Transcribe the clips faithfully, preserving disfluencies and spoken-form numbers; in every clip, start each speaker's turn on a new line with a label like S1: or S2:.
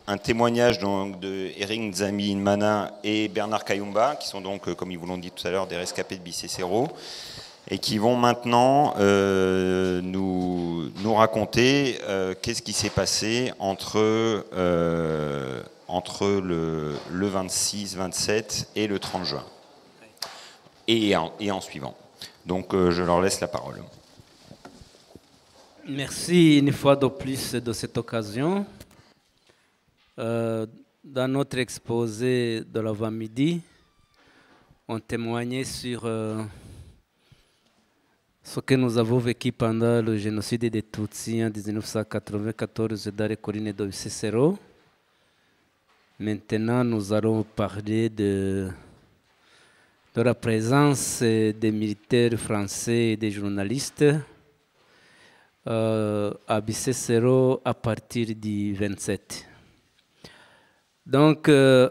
S1: un témoignage donc, de Eric Nzambi-Mana et Bernard Kayumba, qui sont donc, comme ils vous l'ont dit tout à l'heure, des rescapés de Bicécéro, et qui vont maintenant euh, nous, nous raconter euh, qu'est-ce qui s'est passé entre, euh, entre le, le vingt-six vingt-sept et le trente juin, et en, et en suivant. Donc euh, je leur laisse la parole.
S2: Merci une fois de plus de cette occasion. Euh, dans notre exposé de l'avant-midi, on témoignait sur euh, ce que nous avons vécu pendant le génocide des Tutsis en mille neuf cent quatre-vingt-quatorze dans les collines de Bicécéro. Maintenant, nous allons parler de, de la présence des militaires français et des journalistes euh, à Bicécéro à partir du vingt-sept. Donc, euh,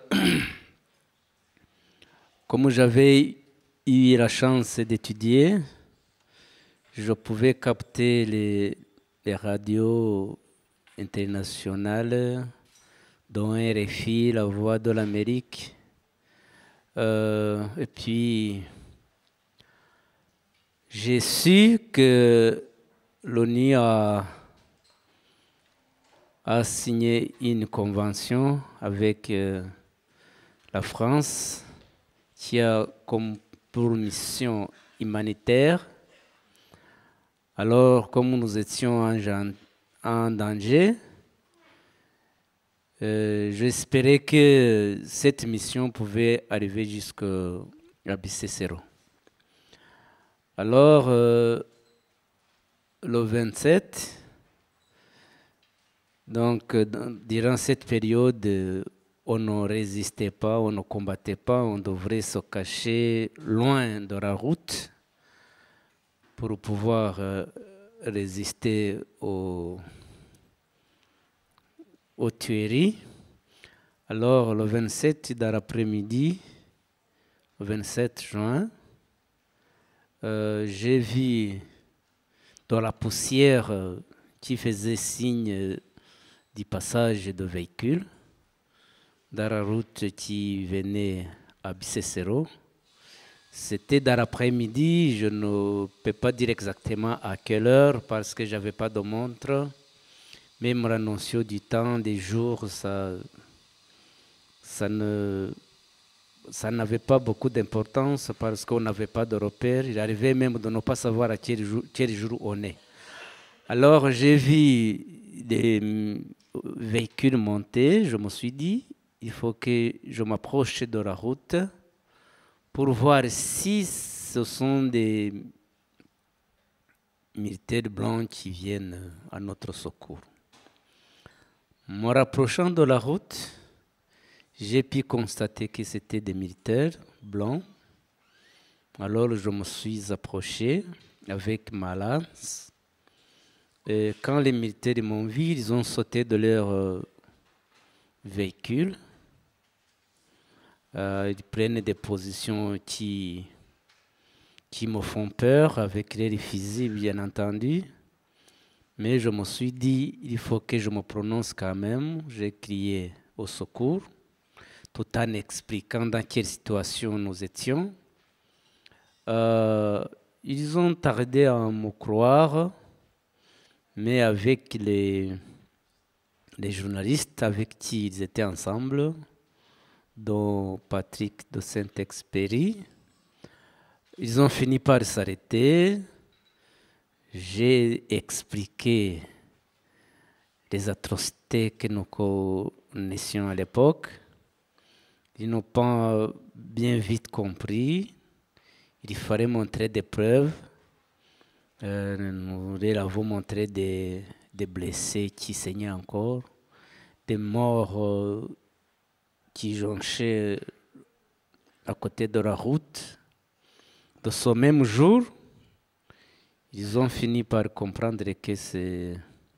S2: comme j'avais eu la chance d'étudier, je pouvais capter les, les radios internationales, dont R F I, La Voix de l'Amérique. Euh, et puis, j'ai su que l'ONU a, a signé une convention avec euh, la France qui a comme pour mission humanitaire. Alors, comme nous étions en, en danger, euh, j'espérais que cette mission pouvait arriver jusqu'à Bicécéro. Alors, euh, le vingt-sept, donc, euh, durant cette période, euh, on ne résistait pas, on ne combattait pas, on devrait se cacher loin de la route pour pouvoir euh, résister aux, aux tueries. Alors, le vingt-sept, dans l'après-midi, le vingt-sept juin, euh, j'ai vu dans la poussière euh, qui faisait signe euh, du passage de véhicules dans la route qui venait à Bicécéro. C'était dans l'après-midi, je ne peux pas dire exactement à quelle heure parce que je n'avais pas de montre. Même la notion du temps, des jours, ça, ça ne, ça n'avait pas beaucoup d'importance parce qu'on n'avait pas de repère. Il arrivait même de ne pas savoir à quel jour, quel jour on est. Alors j'ai vu des véhicules monter, je me suis dit, il faut que je m'approche de la route pour voir si ce sont des militaires blancs qui viennent à notre secours. Me rapprochant de la route, j'ai pu constater que c'était des militaires blancs. Alors je me suis approché avec ma lance. Et quand les militaires m'ont vu, ils ont sauté de leur euh, véhicule. Euh, ils prennent des positions qui, qui me font peur, avec les fusils bien entendu. Mais je me suis dit, il faut que je me prononce quand même. J'ai crié au secours, tout en expliquant dans quelle situation nous étions. Euh, ils ont tardé à me croire, mais avec les, les journalistes avec qui ils étaient ensemble, dont Patrick de Saint-Exupéry, ils ont fini par s'arrêter. J'ai expliqué les atrocités que nous connaissions à l'époque. Ils n'ont pas bien vite compris. Il fallait montrer des preuves. Euh, nous leur avons montré des, des blessés qui saignaient encore, des morts euh, qui jonchaient à côté de la route. De ce même jour, ils ont fini par comprendre que c'est,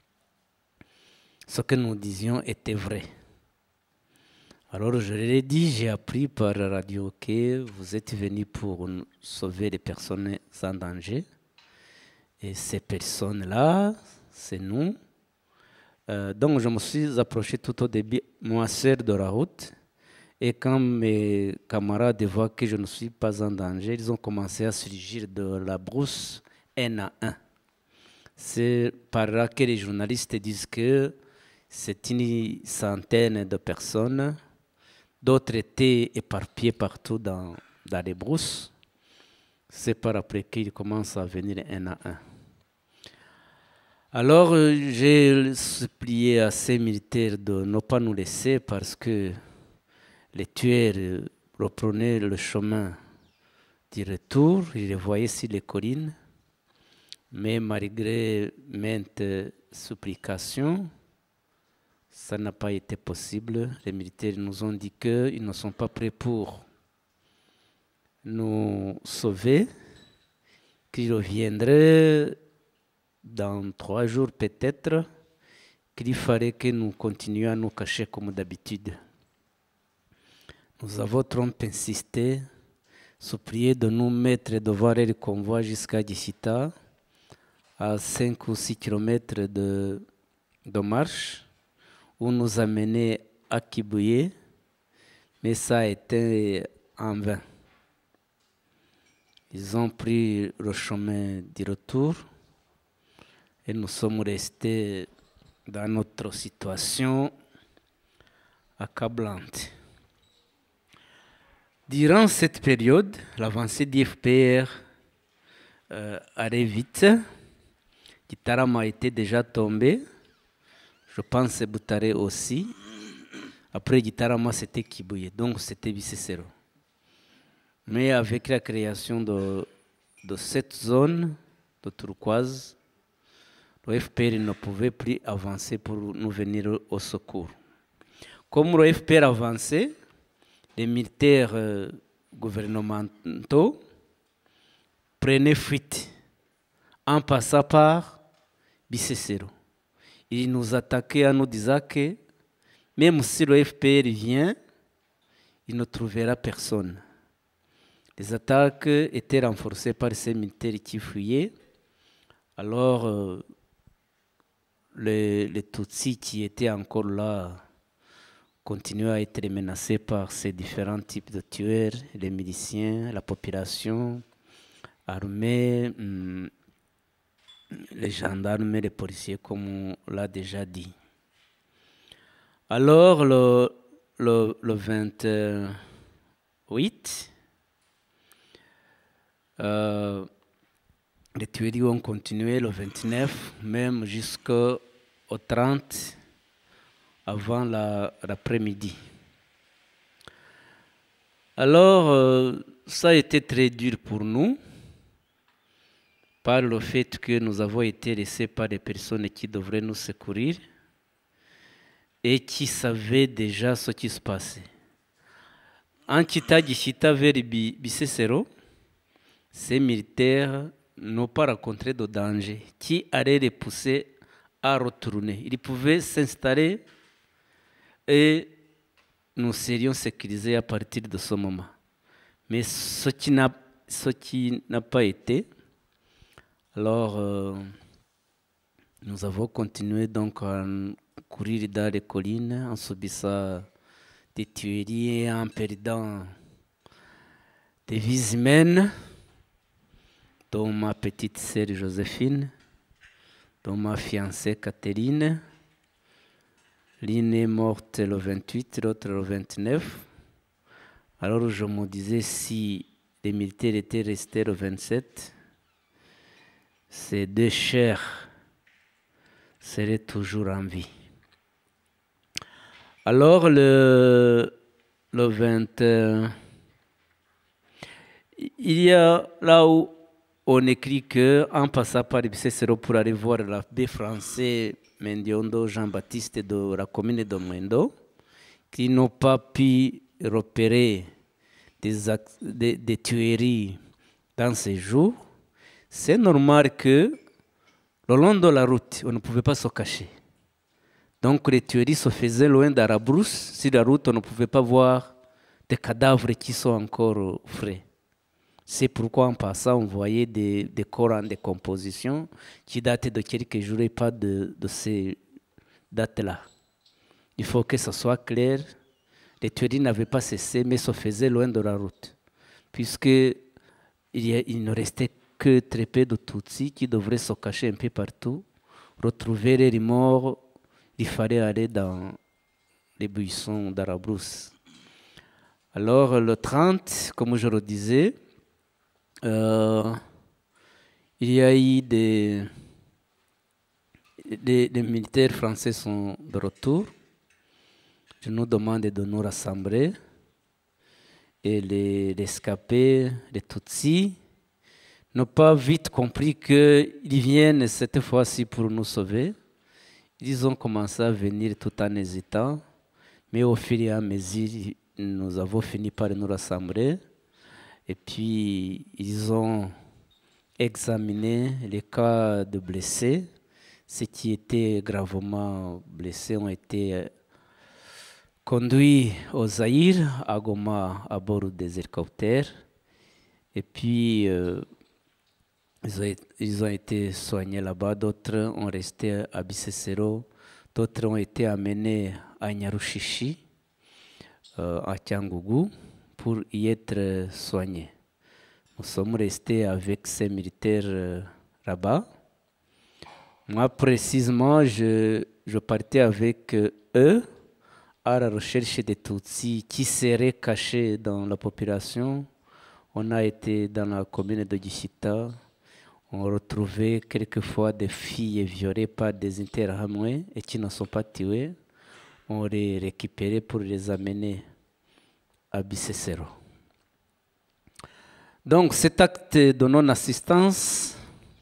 S2: ce que nous disions était vrai. Alors je leur ai dit, j'ai appris par la radio que vous êtes venus pour sauver les personnes en danger. Et ces personnes-là, c'est nous. Euh, donc je me suis approché tout au début, moi seul de la route. Et quand mes camarades voient que je ne suis pas en danger, ils ont commencé à surgir de la brousse un à un. C'est par là que les journalistes disent que c'est une centaine de personnes. D'autres étaient éparpillés partout dans, dans les brousses. C'est par après qu'ils commencent à venir un à un. Alors, euh, j'ai supplié à ces militaires de ne pas nous laisser parce que les tueurs euh, reprenaient le chemin du retour. Ils les voyaient sur les collines. Mais malgré maintes supplications, ça n'a pas été possible. Les militaires nous ont dit qu'ils ne sont pas prêts pour nous sauver, qu'ils reviendraient dans trois jours peut-être, qu'il fallait que nous continuions à nous cacher comme d'habitude. Nous avons trop insisté, supplié de nous mettre devant le convoi jusqu'à Dissita, à cinq ou six kilomètres de, de marche, où nous amener à Kibouye, mais ça a été en vain. Ils ont pris le chemin du retour et nous sommes restés dans notre situation accablante. Durant cette période, l'avancée du F P R euh, allait vite. Gitarama était déjà tombé. Je pense que Boutaré aussi. Après Gitarama, c'était Kibouye. Donc, c'était Bicessero. Mais avec la création de, de cette zone de turquoise, le F P R ne pouvait plus avancer pour nous venir au secours. Comme le F P R avançait, les militaires euh, gouvernementaux prenaient fuite en passant par Bicessero. Ils nous attaquaient en nous disant que même si le F P R vient, il ne trouvera personne. Les attaques étaient renforcées par ces militaires qui fuyaient. Alors, euh, les, les Tutsis qui étaient encore là continuaient à être menacés par ces différents types de tueurs, les miliciens, la population, armée, hum, les gendarmes, les policiers, comme on l'a déjà dit. Alors, le, le, le vingt-huit, euh, les tueries ont continué le vingt-neuf, même jusqu'au trente, avant l'après-midi. Alors, euh, ça a été très dur pour nous, par le fait que nous avons été laissés par des personnes qui devraient nous secourir et qui savaient déjà ce qui se passait. En quittant Gishita vers Bicessero, ces militaires n'ont pas rencontré de danger qui allait les pousser à retourner. Ils pouvaient s'installer et nous serions sécurisés à partir de ce moment. Mais ce qui n'a, ce qui n'a pas été, alors euh, nous avons continué donc à courir dans les collines en subissant des tueries et en perdant des vies humaines, dont ma petite sœur Joséphine, dont ma fiancée Catherine. L'une est morte le vingt-huit, l'autre le vingt-neuf. Alors je me disais, si les militaires étaient restés le vingt-sept, ces deux chers seraient toujours en vie. Alors le, le vingt, euh, il y a là où on écrit qu'en passant par Bicessero pour aller voir l'abbé français Mendiondo Jean-Baptiste de la commune de Mwendo, qui n'ont pas pu repérer des, des, des tueries dans ces jours, c'est normal que le long de la route, on ne pouvait pas se cacher. Donc les tueries se faisaient loin de la brousse. Sur la route, on ne pouvait pas voir des cadavres qui sont encore frais. C'est pourquoi en passant, on voyait des, des corps en décomposition qui dataient de quelques jours et pas de, de, ces, date-là. Il faut que ce soit clair. Les tueries n'avaient pas cessé, mais se faisaient loin de la route, puisqu'il il ne restait que très peu de Tutsis qui devraient se cacher un peu partout, retrouver les morts. Il fallait aller dans les buissons d'Arabrousse. Alors, le trente, comme je le disais, euh, il y a eu des... Les, les militaires français sont de retour. Je nous demande de nous rassembler. Et les rescapés, les Tutsis, n'ont pas vite compris qu'ils viennent cette fois-ci pour nous sauver. Ils ont commencé à venir tout en hésitant. Mais au fur et à mesure, nous avons fini par nous rassembler. Et puis, ils ont examiné les cas de blessés. Ceux qui étaient gravement blessés ont été conduits au Zaïre, à Goma, à bord des hélicoptères. Et puis, euh, ils, ont, ils ont été soignés là-bas. D'autres ont resté à Bisesero. D'autres ont été amenés à Nyarushishi, euh, à Tiangougou, pour y être soignés. Nous sommes restés avec ces militaires euh, là-bas. Moi, précisément, je, je partais avec eux à la recherche des Tutsis qui seraient cachés dans la population. On a été dans la commune de Gishita. On retrouvait quelquefois des filles violées par des Interahamwe et qui ne sont pas tuées. On les récupérait pour les amener à Bisesero. Donc, cet acte de non-assistance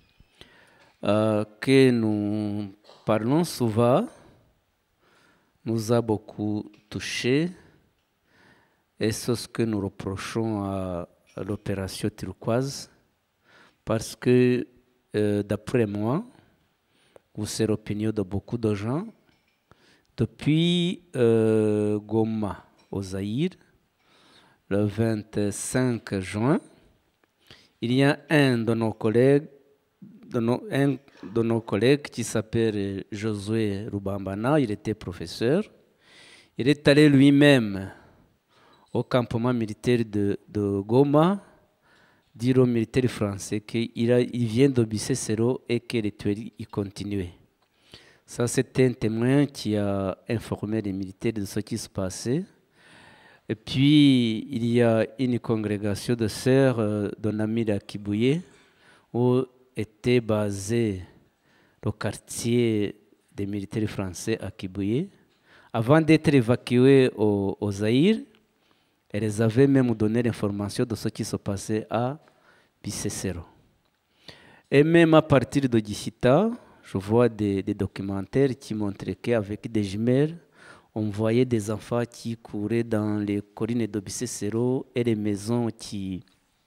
S2: Euh, que nous parlons souvent, nous a beaucoup touchés et c'est ce que nous reprochons à, à l'opération turquoise parce que, euh, d'après moi, ou c'est l'opinion de beaucoup de gens, depuis euh, Goma au Zaïre, le vingt-cinq juin, il y a un de nos collègues De nos, un de nos collègues qui s'appelle Josué Rubambana, il était professeur. Il est allé lui-même au campement militaire de, de Goma, dire aux militaires français qu'il il vient de Bisesero et que les tueries y continuaient. Ça, c'était un témoin qui a informé les militaires de ce qui se passait. Et puis, il y a une congrégation de sœurs euh, d'un ami à Kibouye, où était basé le quartier des militaires français à Kibouye. Avant d'être évacués au, au Zaïre, elles avaient même donné l'information de ce qui se passait à Bisesero. Et même à partir de Gishita, je vois des, des documentaires qui montraient qu'avec des jumelles, on voyait des enfants qui couraient dans les collines de Bisesero et les maisons qui,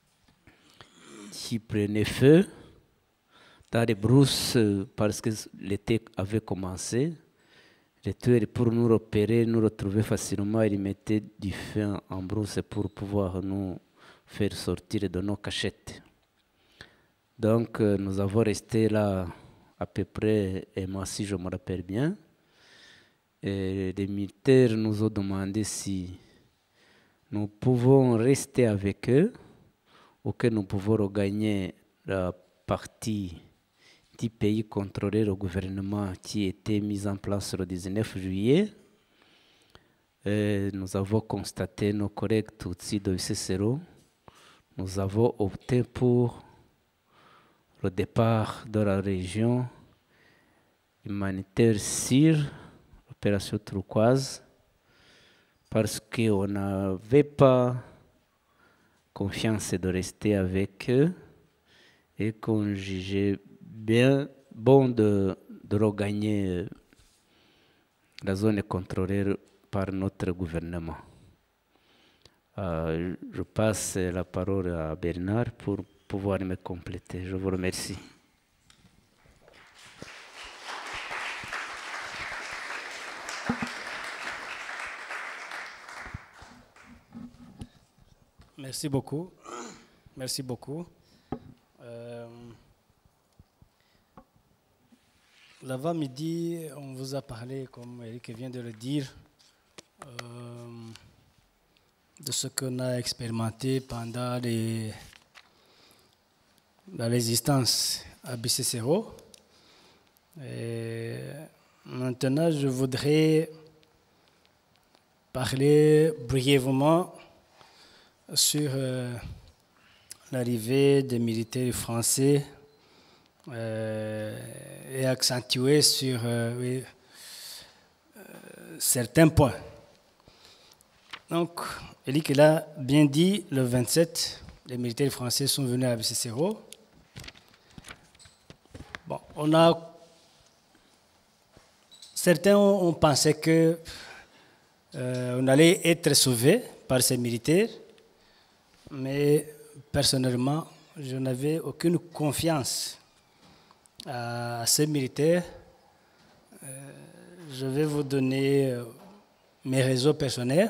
S2: qui prenaient feu dans les brousses parce que l'été avait commencé. Les tueurs, pour nous repérer, nous retrouver facilement, ils mettaient du feu en brousse pour pouvoir nous faire sortir de nos cachettes. Donc, nous avons resté là à peu près, et moi si je me rappelle bien. Et les militaires nous ont demandé si nous pouvons rester avec eux ou que nous pouvons regagner la partie du pays contrôlé le gouvernement qui était mis en place le dix-neuf juillet. Et nous avons constaté nos collègues Tutsis de Bisesero. Nous avons opté pour le départ de la région humanitaire sur l'opération turquoise parce qu'on n'avait pas confiance de rester avec eux et qu'on jugeait bien bon de, de regagner la zone contrôlée par notre gouvernement. Euh, je passe la parole à Bernard pour pouvoir me compléter. Je vous remercie.
S3: Merci beaucoup. Merci beaucoup. Euh, l'avant-midi, on vous a parlé, comme Eric vient de le dire, euh, de ce qu'on a expérimenté pendant les, la résistance à Bicécéro. Et maintenant, je voudrais parler brièvement sur euh, l'arrivée des militaires français euh, et accentuer sur euh, oui, euh, certains points. Donc, Eric l'a bien dit, le vingt-sept, les militaires français sont venus à Bicécéro. Bon, on a certains ont, ont pensé que euh, on allait être sauvés par ces militaires, mais personnellement, je n'avais aucune confiance à, à ces militaires. Euh, je vais vous donner euh, mes réseaux personnels.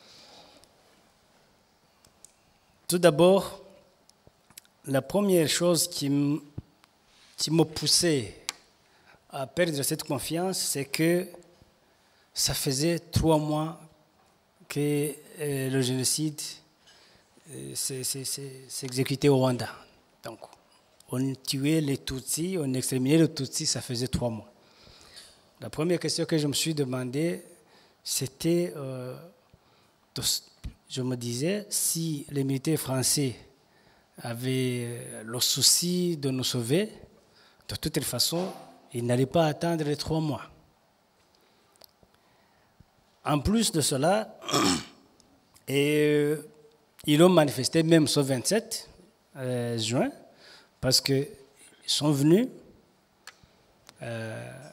S3: Tout d'abord, la première chose qui m'a poussé à perdre cette confiance, c'est que ça faisait trois mois que euh, le génocide euh, s'exécutait au Rwanda. Donc, on tuait les Tutsis, on exterminait les Tutsis, ça faisait trois mois. La première question que je me suis demandé, c'était, euh, je me disais, si les militaires français avaient le souci de nous sauver, de toute façon, ils n'allaient pas attendre les trois mois. En plus de cela, et, euh, ils ont manifesté même ce vingt-sept euh, juin, parce qu'ils sont venus, euh,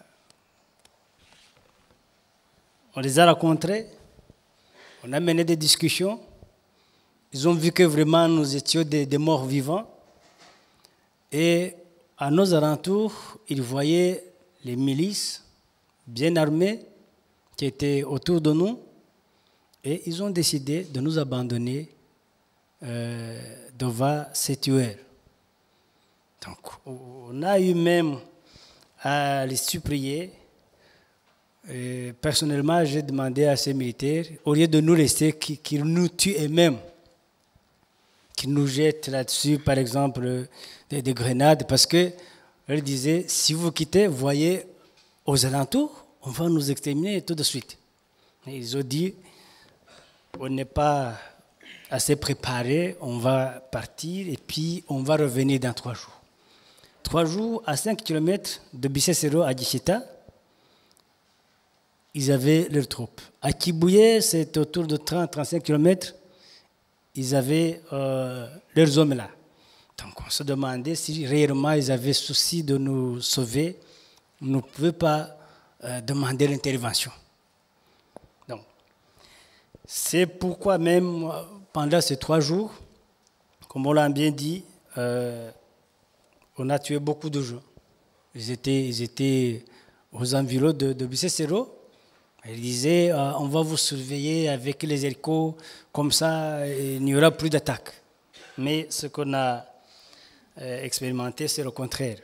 S3: on les a rencontrés, on a mené des discussions, ils ont vu que vraiment nous étions des, des morts vivants, et à nos alentours, ils voyaient les milices bien armées qui étaient autour de nous, et ils ont décidé de nous abandonner euh, devant ces tueurs. Donc, on a eu même à les supplier. Et personnellement, j'ai demandé à ces militaires, au lieu de nous laisser, qu'ils nous tuent eux-mêmes, qu'ils nous jettent là-dessus, par exemple, des, des grenades, parce que je disais, si vous quittez, voyez aux alentours, on va nous exterminer tout de suite. Et ils ont dit, on n'est pas assez préparé, on va partir et puis on va revenir dans trois jours. Trois jours à cinq kilomètres de Bicécéro à Gishita, ils avaient leurs troupes. À Kibouye, c'est autour de trente à trente-cinq kilomètres, ils avaient euh, leurs hommes là. Donc on se demandait si réellement ils avaient souci de nous sauver, on ne pouvait pas euh, demander l'intervention. Donc, c'est pourquoi même pendant ces trois jours, comme on l'a bien dit, euh, on a tué beaucoup de gens. Ils étaient, ils étaient aux environs de, de Bicécéro. Ils disaient, euh, on va vous surveiller avec les hélicos, comme ça il n'y aura plus d'attaque. Mais ce qu'on a euh, expérimenté, c'est le contraire.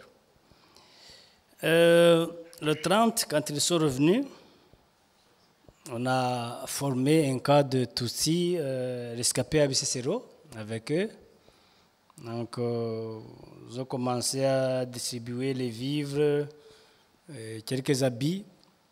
S3: Euh, le trente, quand ils sont revenus, on a formé un cas de Tutsis euh, rescapés à Bicécéro avec eux. Donc, euh, ils ont commencé à distribuer les vivres, euh, quelques habits.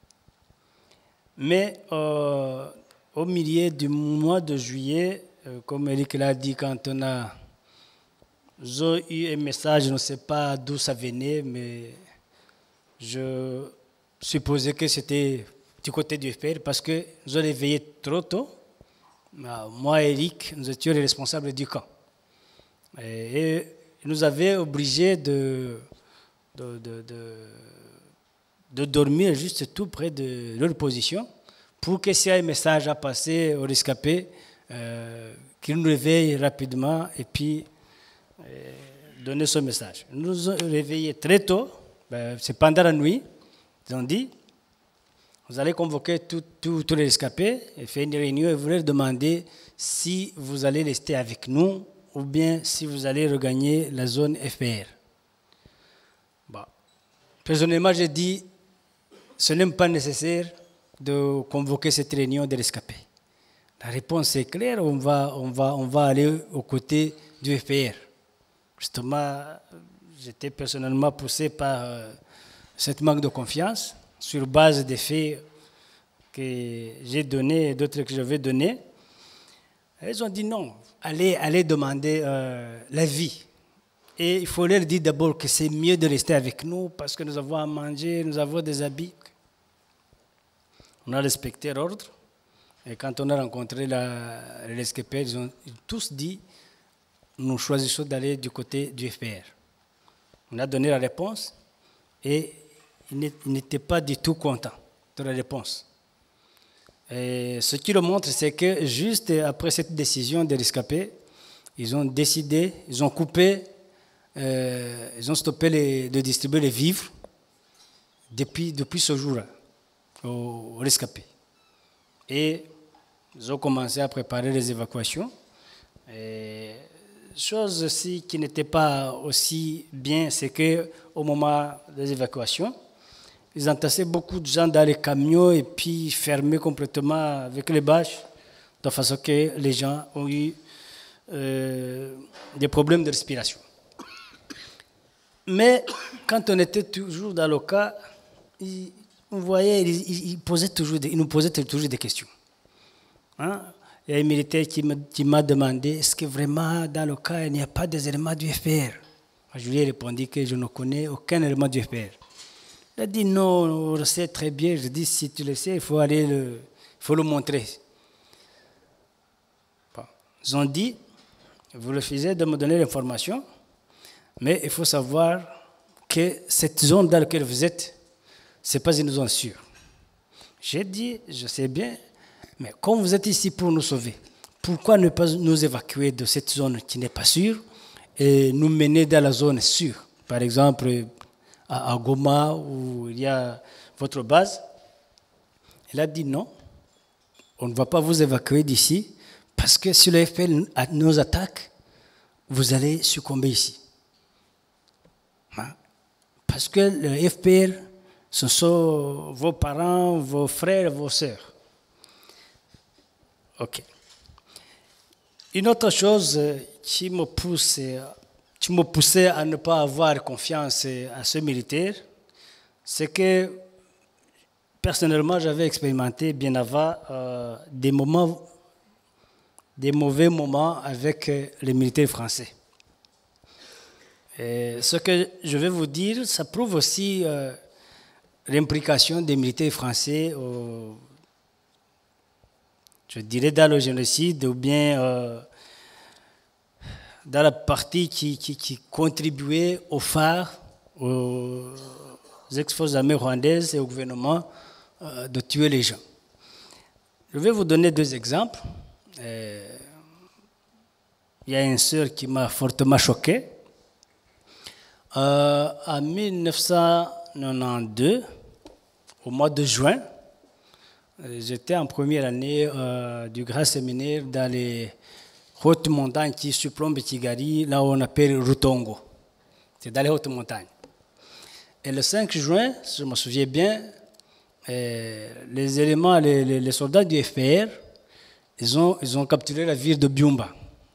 S3: Mais euh, au milieu du mois de juillet, euh, comme Eric l'a dit, quand on a j'ai eu un message, je ne sais pas d'où ça venait, mais je supposais que c'était du côté du F P R parce que nous avons réveillé trop tôt. Moi et Eric, nous étions les responsables du camp. Et, et nous avaient obligés de, de, de, de, de dormir juste tout près de leur position pour que s'il y a un message à passer aux rescapés, euh, qu'ils nous réveillent rapidement et puis euh, donner ce message. Nous nous avons réveillés très tôt, ben, c'est pendant la nuit, ils ont dit, vous allez convoquer tous les rescapés et faire une réunion et vous leur demander si vous allez rester avec nous ou bien si vous allez regagner la zone F P R. Bon. Personnellement, j'ai dit, ce n'est pas nécessaire de convoquer cette réunion des rescapés. La réponse est claire, on va, on va, on va aller aux côtés du F P R. Justement, j'étais personnellement poussé par euh, cette manque de confiance sur base des faits que j'ai donnés et d'autres que je vais donner. Ils ont dit non, allez, allez demander euh, l'avis. Et il faut leur dire d'abord que c'est mieux de rester avec nous parce que nous avons à manger, nous avons des habits. On a respecté l'ordre. Et quand on a rencontré la, les rescapés, ils ont tous dit nous choisissons d'aller du côté du F P R. On a donné la réponse et ils n'étaient pas du tout contents de la réponse. Et ce qui le montre, c'est que juste après cette décision des rescapés, ils ont décidé, ils ont coupé, euh, ils ont stoppé les, de distribuer les vivres depuis, depuis ce jour-là aux rescapés. Et ils ont commencé à préparer les évacuations. Et chose aussi qui n'était pas aussi bien, c'est qu'au moment des évacuations, ils entassaient beaucoup de gens dans les camions et puis fermaient complètement avec les bâches, de façon que les gens ont eu euh, des problèmes de respiration. Mais quand on était toujours dans le cas, ils, on voyait, ils, ils, posaient toujours des, ils nous posaient toujours des questions. Hein? Il y a un militaire qui m'a demandé est-ce que vraiment dans le cas il n'y a pas des éléments du F P R. Je lui ai répondu que je ne connais aucun élément du F P R. Il a dit non, on le sait très bien. Je dis si tu le sais, il faut aller le, il faut le montrer. Bon. Ils ont dit vous refusez de me donner l'information, mais il faut savoir que cette zone dans laquelle vous êtes, ce n'est pas une zone sûre. J'ai dit je sais bien. Mais comme vous êtes ici pour nous sauver, pourquoi ne pas nous évacuer de cette zone qui n'est pas sûre et nous mener dans la zone sûre? Par exemple, à Goma, où il y a votre base. Il a dit non, on ne va pas vous évacuer d'ici parce que si le F P R nous attaque, vous allez succomber ici. Parce que le F P R, ce sont vos parents, vos frères, vos sœurs. Ok. Une autre chose qui me pousse, qui me poussait à ne pas avoir confiance à ce militaire, c'est que personnellement, j'avais expérimenté bien avant euh, des moments, des mauvais moments avec les militaires français. Et ce que je vais vous dire, ça prouve aussi euh, l'implication des militaires français au je dirais dans le génocide ou bien euh, dans la partie qui, qui, qui contribuait au phare, aux ex-forces armées rwandaises et au gouvernement euh, de tuer les gens. Je vais vous donner deux exemples. Euh, il y a une sœur qui m'a fortement choqué. Euh, en mille neuf cent quatre-vingt-douze, au mois de juin, j'étais en première année euh, du grand séminaire dans les hautes montagnes qui surplombent Kigali, là où on appelle Rutongo. C'est dans les hautes montagnes. Et le cinq juin, si je me souviens bien, euh, les éléments, les, les, les soldats du F P R, ils ont, ils ont capturé la ville de Byumba.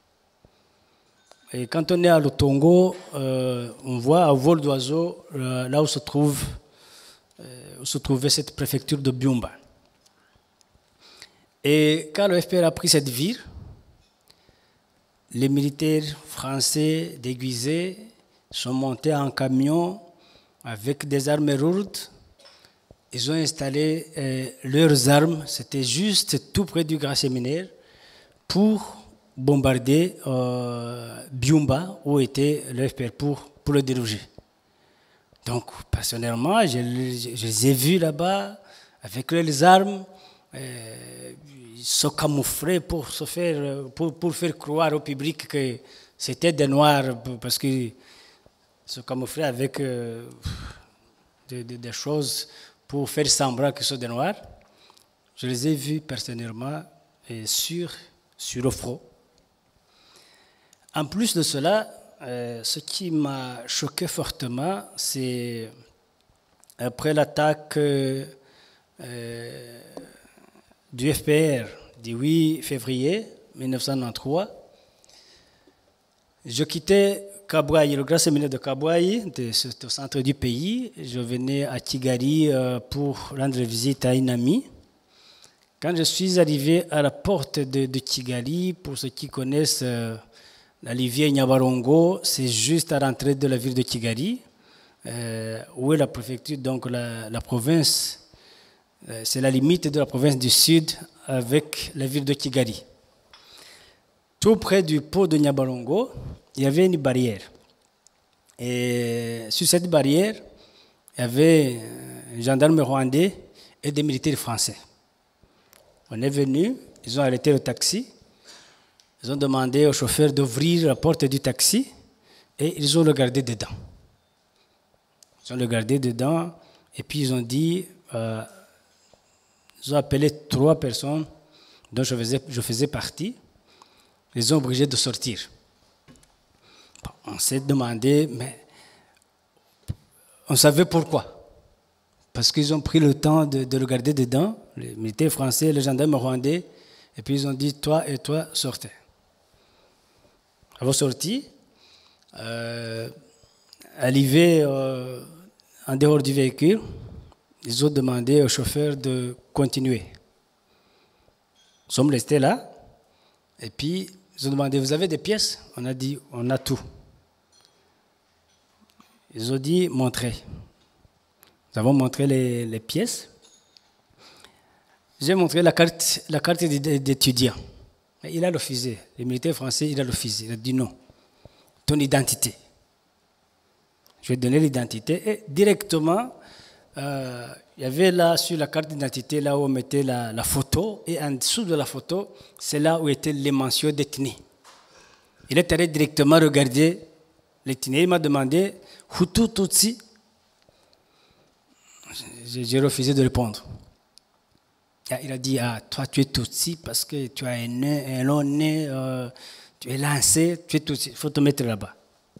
S3: Et quand on est à Rutongo, euh, on voit à vol d'oiseau euh, là où se, trouve, euh, où se trouvait cette préfecture de Byumba. Et quand le F P R a pris cette ville, les militaires français déguisés sont montés en camion avec des armes lourdes. Ils ont installé euh, leurs armes, c'était juste tout près du grand séminaire, pour bombarder euh, Byumba, où était le F P R, pour, pour le déloger. Donc, personnellement, je, je, je les ai vus là-bas, avec leurs armes, euh, ils se camouflaient pour, se faire, pour, pour faire croire au public que c'était des Noirs, parce qu'ils se camouflaient avec euh, des, des, des choses pour faire semblant que ce sont des Noirs. Je les ai vus personnellement et sur, sur le front. En plus de cela, euh, ce qui m'a choqué fortement, c'est après l'attaque euh, euh, du F P R du huit février mille neuf cent quatre-vingt-treize, je quittais Kabouaï, le grand séminaire de Kabouaï, au centre du pays. Je venais à Kigali euh, pour rendre visite à une amie. Quand je suis arrivé à la porte de, de Kigali, pour ceux qui connaissent euh, la rivière Nyabarongo, c'est juste à l'entrée de la ville de Kigali, euh, où est la préfecture, donc la, la province, euh, c'est la limite de la province du Sud avec la ville de Kigali. Tout près du pont de Nyabarongo, il y avait une barrière. Et sur cette barrière, il y avait un gendarme rwandais et des militaires français. On est venu, ils ont arrêté le taxi, ils ont demandé au chauffeur d'ouvrir la porte du taxi et ils ont regardé dedans. Ils ont regardé dedans et puis ils ont dit, euh, ils ont appelé trois personnes dont je faisais, je faisais partie, ils ont obligé de sortir. On s'est demandé, mais on savait pourquoi. Parce qu'ils ont pris le temps de, de regarder dedans, les militaires français, les gendarmes rwandais, et puis ils ont dit, toi et toi, sortez. Ils sont sortis, euh, arrivés euh, en dehors du véhicule, ils ont demandé au chauffeur de continuer. Nous sommes restés là, et puis ils ont demandé, vous avez des pièces? On a dit, on a tout. Ils ont dit, montrez. Nous avons montré les, les pièces. J'ai montré la carte, la carte d'étudiant. Il a refusé. Le militaire français, il a refusé. Il a dit non. Ton identité. Je vais donner l'identité. Et directement, euh, il y avait là, sur la carte d'identité, là où on mettait la, la photo. Et en dessous de la photo, c'est là où étaient les mentions d'ethnie. Il est allé directement regarder l'ethnie. Il m'a demandé, Hutu, Tutsi. J'ai refusé de répondre. Il a dit, ah, toi tu es Tutsi parce que tu as un, nez, un long nez, euh, tu es lancé, tu es Tutsi, il faut te mettre là-bas.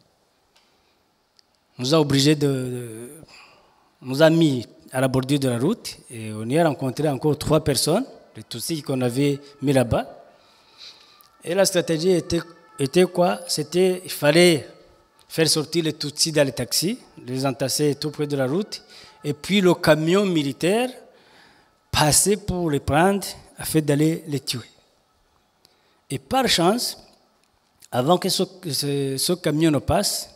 S3: On nous a obligés de, de... On nous a mis à la bordure de la route et on y a rencontré encore trois personnes, les Tutsis qu'on avait mis là-bas. Et la stratégie était, était quoi? C'était, il fallait faire sortir les Tutsis dans les taxis, les entasser tout près de la route, et puis le camion militaire passait pour les prendre afin d'aller les tuer. Et par chance, avant que ce, ce, ce camion ne passe,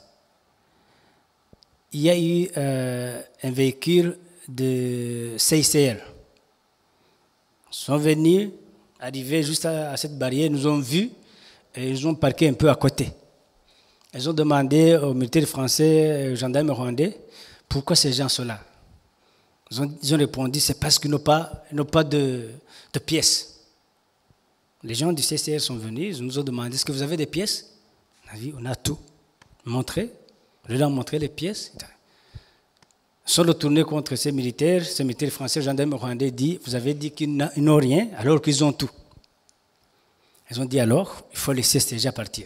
S3: il y a eu euh, un véhicule de C I C R. Ils sont venus, arrivés juste à, à cette barrière, nous ont vus et ils ont parqué un peu à côté. Ils ont demandé aux militaires français et aux gendarmes rwandais pourquoi ces gens sont là. Ils ont, ils ont répondu, c'est parce qu'ils n'ont pas, ils n'ont pas de, de pièces. Les gens du C C R sont venus, ils nous ont demandé, est-ce que vous avez des pièces? On a dit, on a tout. Montrez. Je leur ai montré les pièces. Ils sont retournés contre ces militaires. Ces militaires français, les gendarmes rwandais, dit, vous avez dit qu'ils n'ont rien, alors qu'ils ont tout. Ils ont dit, alors, il faut laisser ces gens partir.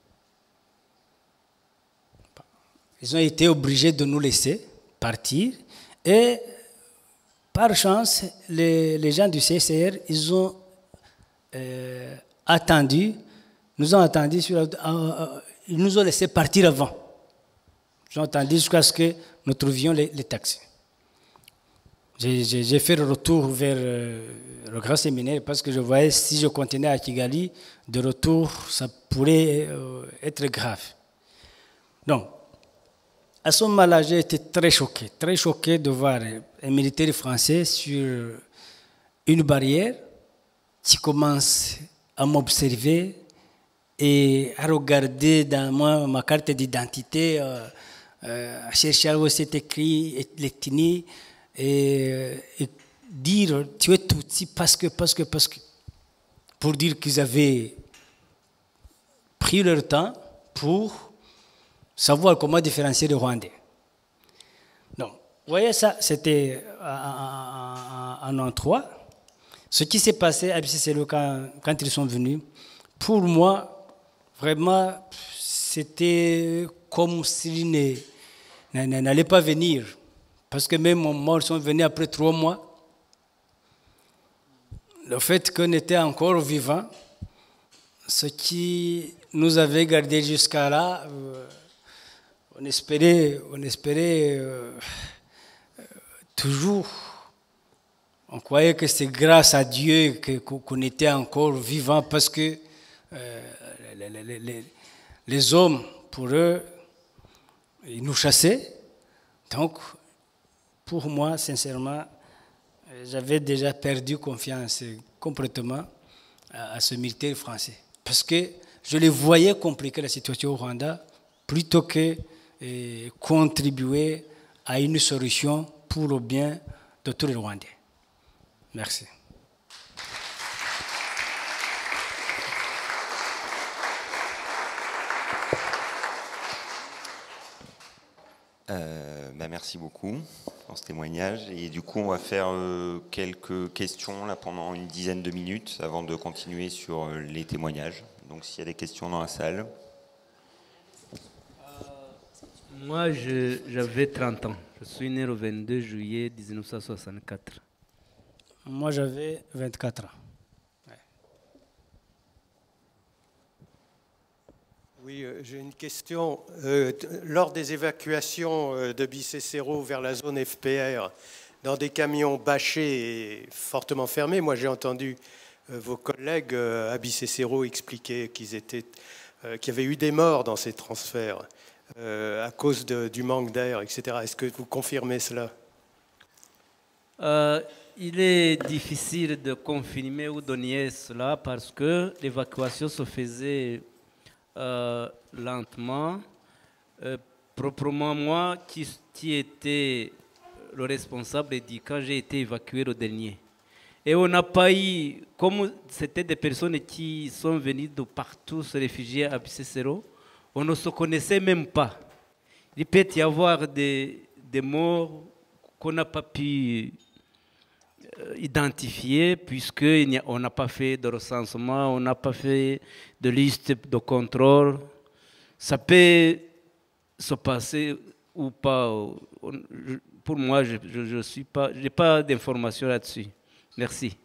S3: Ils ont été obligés de nous laisser partir. Et par chance, les, les gens du C C R, ils ont euh, attendu, nous ont attendu, sur, euh, euh, ils nous ont laissé partir avant. Ils ont attendu jusqu'à ce que nous trouvions les, les taxis. J'ai, j'ai, j'ai fait le retour vers euh, le grand séminaire parce que je voyais si je continuais à Kigali, de retour, ça pourrait euh, être grave. Donc, à ce moment-là, j'ai été très choqué, très choqué de voir un militaire français sur une barrière qui commence à m'observer et à regarder dans moi, ma carte d'identité, euh, euh, à chercher où c'est écrit l'ethnie et, et dire tu es Tutsi parce que, parce que, parce que, pour dire qu'ils avaient pris leur temps pour savoir comment différencier les Rwandais. Donc, vous voyez ça, c'était en quatre-vingt-treize. Ce qui s'est passé à B C C L O quand, quand ils sont venus, pour moi, vraiment, c'était comme s'ils n'allaient pas venir. parce que même moi, ils sont venus après trois mois. Le fait qu'on était encore vivant, ce qui nous avait gardés jusqu'à là, euh, on espérait, on espérait euh, euh, toujours. On croyait que c'est grâce à Dieu que, qu'on était encore vivant parce que euh, les, les, les, les hommes, pour eux, ils nous chassaient. Donc, pour moi, sincèrement, j'avais déjà perdu confiance complètement à, à ce militaire français. Parce que je les voyais compliquer la situation au Rwanda plutôt que eh, contribuer à une solution pour le bien de tous les Rwandais. Merci.
S1: Euh, bah merci beaucoup pour ce témoignage. Et du coup, on va faire euh, quelques questions là, pendant une dizaine de minutes avant de continuer sur euh, les témoignages. Donc, s'il y a des questions dans la salle.
S2: Euh, moi, je, j'avais trente ans. Je suis né le vingt-deux juillet mille neuf cent soixante-quatre.
S3: Moi, j'avais vingt-quatre ans. Ouais.
S4: Oui, euh, j'ai une question. Euh, lors des évacuations euh, de Bicécéro vers la zone F P R, dans des camions bâchés et fortement fermés, moi j'ai entendu euh, vos collègues euh, à Bicécéro expliquer qu'ils étaient, euh, qu'il y avait eu des morts dans ces transferts euh, à cause de, du manque d'air, et cetera. Est-ce que vous confirmez cela?
S2: euh, Il est difficile de confirmer ou de nier cela parce que l'évacuation se faisait Euh, lentement. Euh, proprement moi, qui, qui était le responsable, dit quand j'ai été évacué le dernier. Et on n'a pas eu, comme c'était des personnes qui sont venues de partout se réfugier à Bicécéro, on ne se connaissait même pas. Il peut y avoir des, des morts qu'on n'a pas pu identifié puisqu'on n'a pas fait de recensement, on n'a pas fait de liste de contrôle. Ça peut se passer ou pas. Pour moi, je n'ai suis pas, j'ai pas d'informations là-dessus. Merci.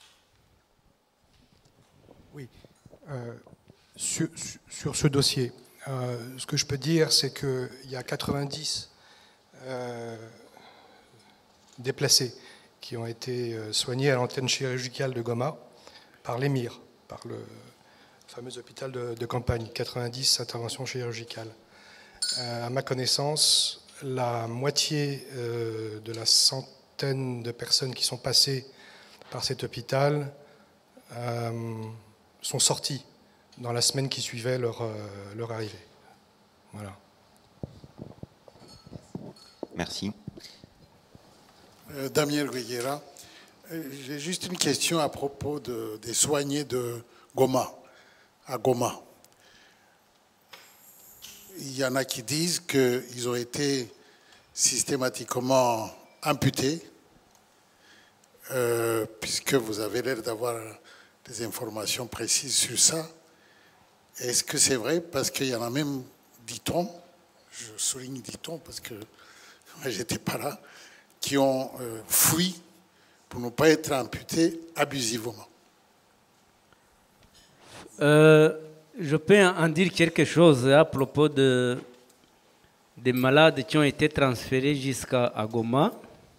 S5: Oui. Euh, sur, sur ce dossier, euh, ce que je peux dire, c'est qu'il y a quatre-vingt-dix euh, déplacés qui ont été soignés à l'antenne chirurgicale de Goma par l'Émir, par le fameux hôpital de, de campagne, quatre-vingt-dix interventions chirurgicales. Euh, à ma connaissance, la moitié euh, de la centaine de personnes qui sont passées par cet hôpital euh, sont sorties dans la semaine qui suivait leur, euh, leur arrivée. Voilà.
S1: Merci.
S6: Euh, Damien Guiguera, euh, j'ai juste une question à propos de, des soignés de Goma, à Goma. Il y en a qui disent qu'ils ont été systématiquement amputés, euh, puisque vous avez l'air d'avoir des informations précises sur ça. Est-ce que c'est vrai? Parce qu'il y en a même, dit-on, je souligne dit-on parce que moi j'étais pas là, qui ont euh, fui pour ne pas être amputés abusivement.
S2: Euh, je peux en dire quelque chose à propos de, des malades qui ont été transférés jusqu'à Goma.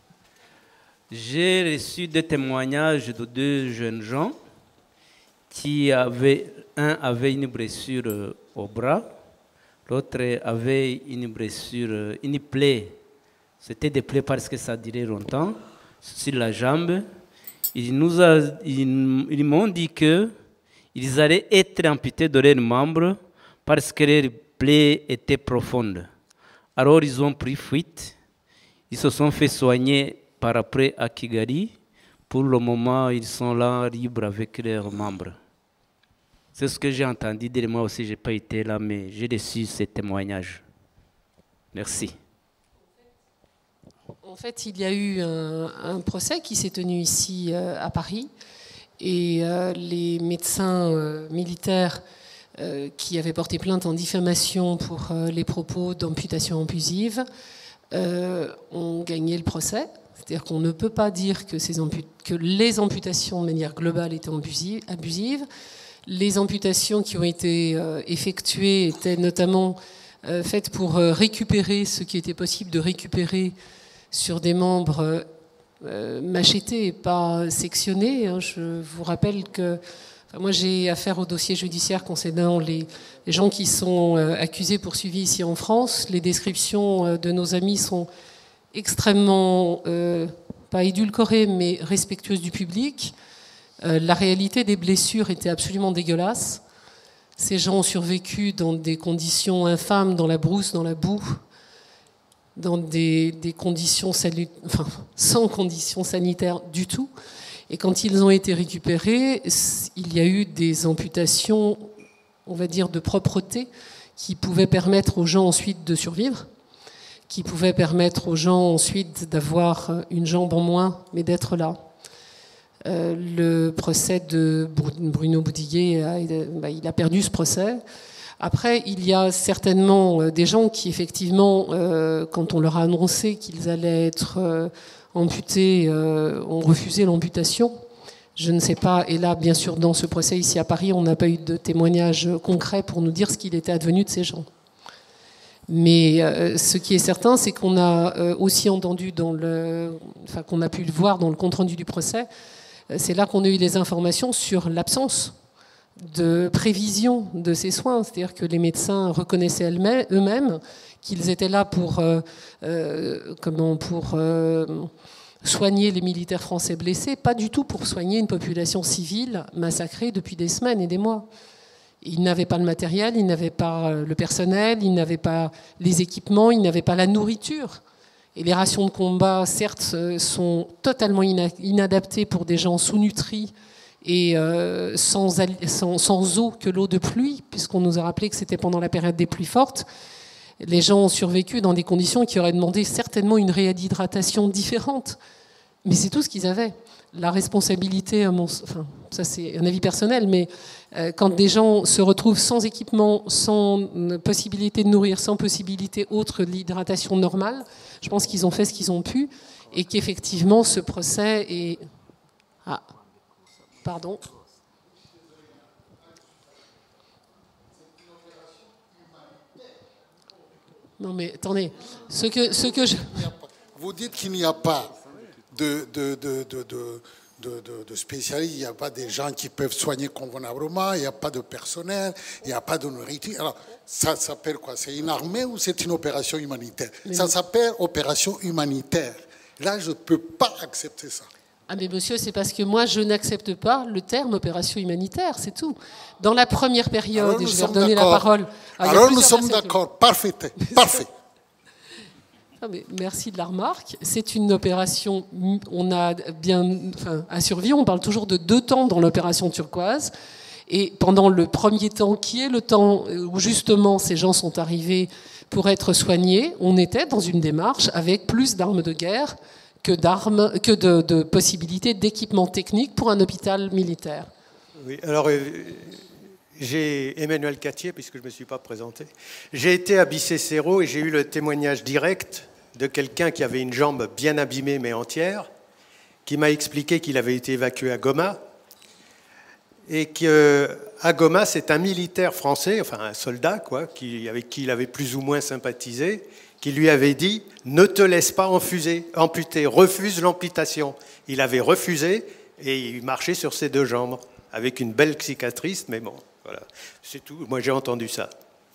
S2: J'ai reçu des témoignages de deux jeunes gens qui avaient, un avait une blessure au bras, l'autre avait une blessure, une plaie. C'était des plaies parce que ça durait longtemps, sur la jambe. Ils, nous a, ils, ils m'ont dit qu'ils allaient être amputés de leurs membres parce que leurs plaies étaient profondes. Alors ils ont pris fuite. Ils se sont fait soigner par après à Kigali. Pour le moment, ils sont là libres avec leurs membres. C'est ce que j'ai entendu dire. Moi aussi, je n'ai pas été là, mais j'ai reçu ces témoignages. Merci.
S7: En fait, il y a eu un, un procès qui s'est tenu ici euh, à Paris et euh, les médecins euh, militaires euh, qui avaient porté plainte en diffamation pour euh, les propos d'amputation abusive euh, ont gagné le procès. C'est-à-dire qu'on ne peut pas dire que, ces amput- que les amputations de manière globale étaient abusives. Les amputations qui ont été euh, effectuées étaient notamment euh, faites pour euh, récupérer ce qui était possible de récupérer sur des membres euh, machetés et pas sectionnés. Hein. Je vous rappelle que enfin, moi j'ai affaire au dossier judiciaire concernant les, les gens qui sont euh, accusés, poursuivis ici en France. Les descriptions euh, de nos amis sont extrêmement, euh, pas édulcorées, mais respectueuses du public. Euh, la réalité des blessures était absolument dégueulasse. Ces gens ont survécu dans des conditions infâmes, dans la brousse, dans la boue, dans des, des conditions salut, enfin, sans conditions sanitaires du tout. Et quand ils ont été récupérés, il y a eu des amputations, on va dire, de propreté, qui pouvaient permettre aux gens ensuite de survivre, qui pouvaient permettre aux gens ensuite d'avoir une jambe en moins, mais d'être là. Euh, le procès de Bruno Boudillier, a, bah, il a perdu ce procès. Après, il y a certainement des gens qui, effectivement, euh, quand on leur a annoncé qu'ils allaient être euh, amputés, euh, ont refusé l'amputation. Je ne sais pas, et là, bien sûr, dans ce procès ici à Paris, on n'a pas eu de témoignages concrets pour nous dire ce qu'il était advenu de ces gens. Mais euh, ce qui est certain, c'est qu'on a euh, aussi entendu, dans le, enfin, qu'on a pu le voir dans le compte-rendu du procès, c'est là qu'on a eu les informations sur l'absence de prévision de ces soins. C'est-à-dire que les médecins reconnaissaient eux-mêmes qu'ils étaient là pour, euh, euh, comment, pour euh, soigner les militaires français blessés, pas du tout pour soigner une population civile massacrée depuis des semaines et des mois. Ils n'avaient pas le matériel, ils n'avaient pas le personnel, ils n'avaient pas les équipements, ils n'avaient pas la nourriture. Et les rations de combat, certes, sont totalement inadaptées pour des gens sous-nutris et euh, sans, sans, sans eau que l'eau de pluie, puisqu'on nous a rappelé que c'était pendant la période des pluies fortes. Les gens ont survécu dans des conditions qui auraient demandé certainement une réhydratation différente. Mais c'est tout ce qu'ils avaient. La responsabilité, mon, enfin, ça c'est un avis personnel, mais euh, quand des gens se retrouvent sans équipement, sans possibilité de nourrir, sans possibilité autre de l'hydratation normale, je pense qu'ils ont fait ce qu'ils ont pu et qu'effectivement ce procès est... Ah, pardon. Non mais attendez, ce que, ce que je...
S6: Vous dites qu'il n'y a pas de, de, de, de, de, de, de, de spécialistes, il n'y a pas des gens qui peuvent soigner convenablement, il n'y a pas de personnel, il n'y a pas de nourriture. Alors, ça s'appelle quoi? C'est une armée ou c'est une opération humanitaire? Mais ça s'appelle opération humanitaire. Là, je ne peux pas accepter ça.
S7: Ah mais monsieur, c'est parce que moi, je n'accepte pas le terme opération humanitaire, c'est tout. Dans la première période, et je vais redonner la parole...
S6: Ah, Alors nous sommes d'accord, parfait, parfait.
S7: Ah, mais merci de la remarque. C'est une opération, on a bien, enfin, à survie, on parle toujours de deux temps dans l'opération turquoise. Et pendant le premier temps, qui est le temps où justement ces gens sont arrivés pour être soignés, on était dans une démarche avec plus d'armes de guerre que, d'armes, que de, de possibilités d'équipement technique pour un hôpital militaire.
S4: Oui, alors euh, j'ai Emmanuel Cattier, puisque je ne me suis pas présenté. J'ai été à Bicécéro et j'ai eu le témoignage direct de quelqu'un qui avait une jambe bien abîmée mais entière, qui m'a expliqué qu'il avait été évacué à Goma et qu'à Goma, c'est un militaire français, enfin un soldat, quoi, qui, avec qui il avait plus ou moins sympathisé, qui lui avait dit « Ne te laisse pas enfuser, amputer, refuse l'amputation ». Il avait refusé et il marchait sur ses deux jambes, avec une belle cicatrice, mais bon, voilà, c'est tout. Moi, j'ai entendu ça.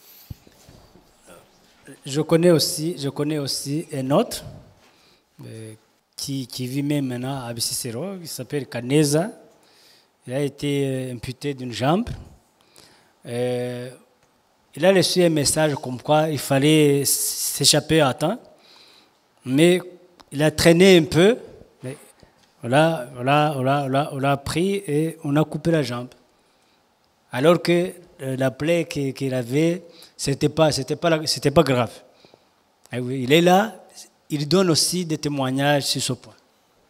S3: Je connais aussi, je connais aussi un autre euh, qui, qui vit même maintenant à Bicécéro, qui s'appelle Caneza. Il a été amputé d'une jambe. Euh, il a reçu un message comme quoi il fallait s'échapper à temps, mais il a traîné un peu. Mais voilà, voilà, voilà, voilà, on l'a pris et on a coupé la jambe. Alors que euh, la plaie qu'il avait, c'était pas, c'était pas, c'était pas grave. Et oui, il est là, il donne aussi des témoignages sur ce point.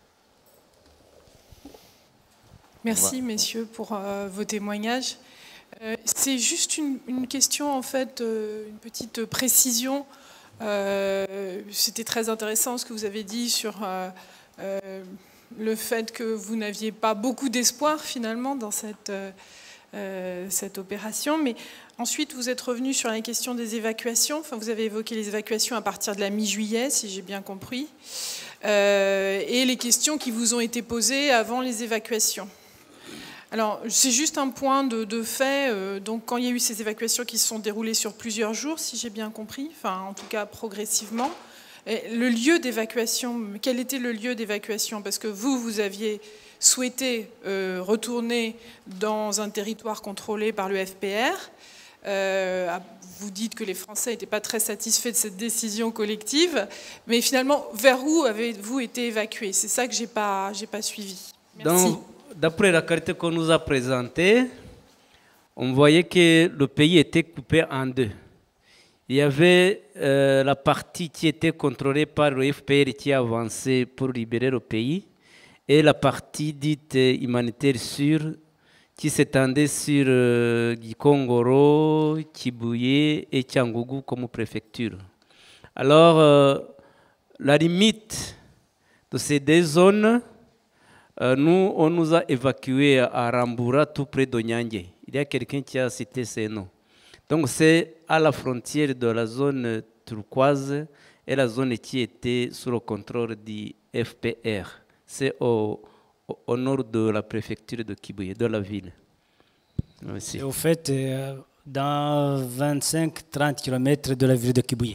S8: Merci, messieurs, pour euh, vos témoignages. Euh, c'est juste une, une question, en fait, euh, une petite précision. Euh, C'était très intéressant ce que vous avez dit sur euh, euh, le fait que vous n'aviez pas beaucoup d'espoir finalement dans cette, euh, cette opération. Mais ensuite, vous êtes revenu sur la question des évacuations. Enfin, vous avez évoqué les évacuations à partir de la mi-juillet, si j'ai bien compris, euh, et les questions qui vous ont été posées avant les évacuations. Alors, c'est juste un point de, de fait. Euh, donc, quand il y a eu ces évacuations qui se sont déroulées sur plusieurs jours, si j'ai bien compris, enfin, en tout cas progressivement, et le lieu d'évacuation, quel était le lieu d'évacuation? Parce que vous, vous aviez souhaité euh, retourner dans un territoire contrôlé par le F P R. Euh, vous dites que les Français n'étaient pas très satisfaits de cette décision collective, mais finalement, vers où avez-vous été évacués? C'est ça que je n'ai pas, j'ai pas suivi. Merci.
S2: Donc, d'après la carte qu'on nous a présentée, on voyait que le pays était coupé en deux. Il y avait euh, la partie qui était contrôlée par le F P R qui avançait pour libérer le pays, et la partie dite humanitaire sûre qui s'étendait sur euh, Gikongoro, Kibuye et Cyangugu comme préfecture. Alors, euh, la limite de ces deux zones, euh, nous, on nous a évacués à Rambura, tout près d'Onyangé. Il y a quelqu'un qui a cité ces noms. Donc, c'est à la frontière de la zone turquoise et la zone qui était sous le contrôle du F P R. C'est au, au, au nord de la préfecture de Kibuye, de la ville. Merci.
S3: Et au fait, euh, dans vingt-cinq à trente kilomètres de la ville de Kibuye.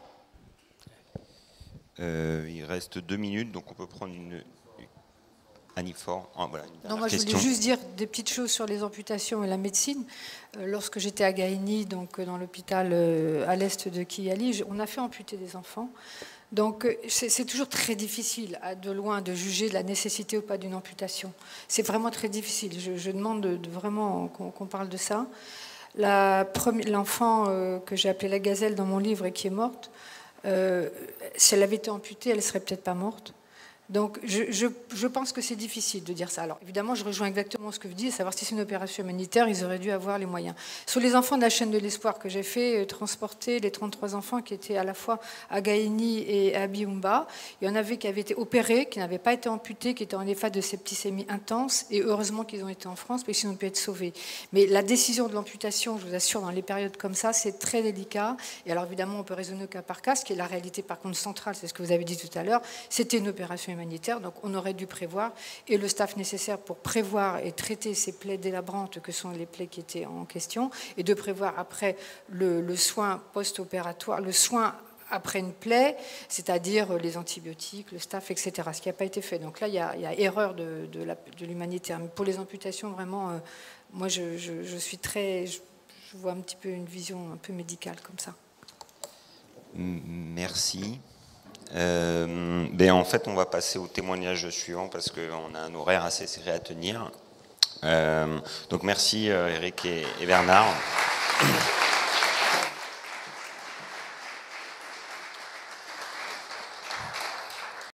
S1: Euh, il reste deux minutes, donc on peut prendre une... Annie Fort, ah, voilà, une
S9: non, moi
S1: question.
S9: Je voulais juste dire des petites choses sur les amputations et la médecine. Euh, lorsque j'étais à Gaïni, donc dans l'hôpital euh, à l'est de Kigali, on a fait amputer des enfants. Donc c'est toujours très difficile, de loin, de juger de la nécessité ou pas d'une amputation. C'est vraiment très difficile. Je, je demande de, de vraiment qu'on qu'on parle de ça. L'enfant euh, que j'ai appelée la gazelle dans mon livre et qui est morte, euh, si elle avait été amputée, elle ne serait peut-être pas morte. Donc je, je, je pense que c'est difficile de dire ça. Alors évidemment, je rejoins exactement ce que vous dites, savoir si c'est une opération humanitaire, ils auraient dû avoir les moyens. Sur les enfants de la chaîne de l'espoir que j'ai fait, euh, transporter les trente-trois enfants qui étaient à la fois à Gaïni et à Biumba, il y en avait qui avaient été opérés, qui n'avaient pas été amputés, qui étaient en état de septicémie intense, et heureusement qu'ils ont été en France, parce qu'ils ont pu être sauvés. Mais la décision de l'amputation, je vous assure, dans les périodes comme ça, c'est très délicat. Et alors évidemment, on peut raisonner au cas par cas, ce qui est la réalité par contre centrale, c'est ce que vous avez dit tout à l'heure, c'était une opération humanitaire. Donc on aurait dû prévoir, et le staff nécessaire pour prévoir et traiter ces plaies délabrantes que sont les plaies qui étaient en question, et de prévoir après le, le soin post-opératoire, le soin après une plaie, c'est-à-dire les antibiotiques, le staff, et cetera. Ce qui n'a pas été fait. Donc là, il y a, il y a erreur de, de, de l'humanitaire. Mais pour les amputations, vraiment, euh, moi je, je, je suis très... Je, je vois un petit peu une vision un peu médicale comme ça.
S1: Merci. Euh, ben en fait, on va passer au témoignage suivant parce qu'on a un horaire assez serré à tenir. Euh, donc merci euh, Eric et, et Bernard.